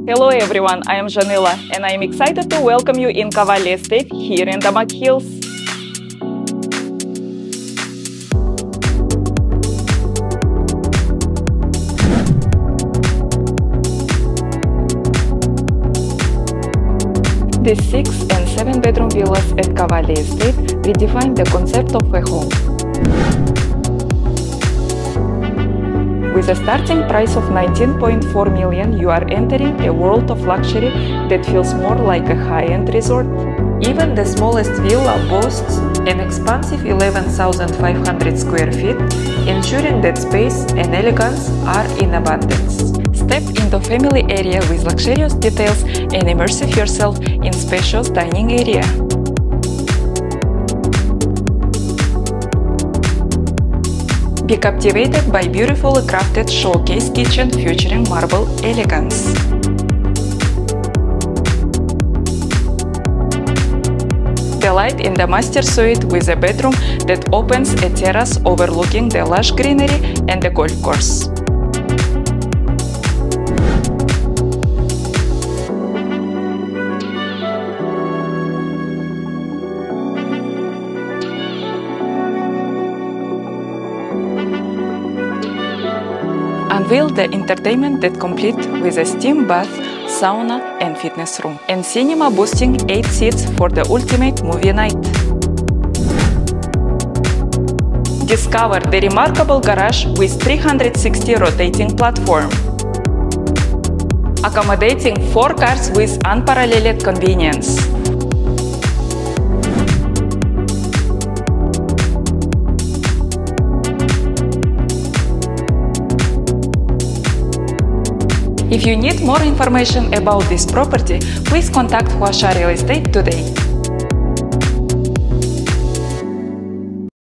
Hello everyone, I am Janila and I am excited to welcome you in Cavalli Estate here in Damac Hills. The 6 and 7 bedroom villas at Cavalli Estate redefine the concept of a home. With a starting price of 19.4 million, you are entering a world of luxury that feels more like a high-end resort. Even the smallest villa boasts an expansive 11,500 square feet, ensuring that space and elegance are in abundance. Step into family area with luxurious details and immerse yourself in spacious dining area. Be captivated by beautifully crafted showcase kitchen featuring marble elegance. Delight in the master suite with a bedroom that opens a terrace overlooking the lush greenery and the golf course. Unveil the entertainment that complete with a steam bath, sauna and fitness room, and cinema boosting 8 seats for the ultimate movie night. Discover the remarkable garage with 360 rotating platform, accommodating 4 cars with unparalleled convenience. If you need more information about this property, please contact Huasha Real Estate today.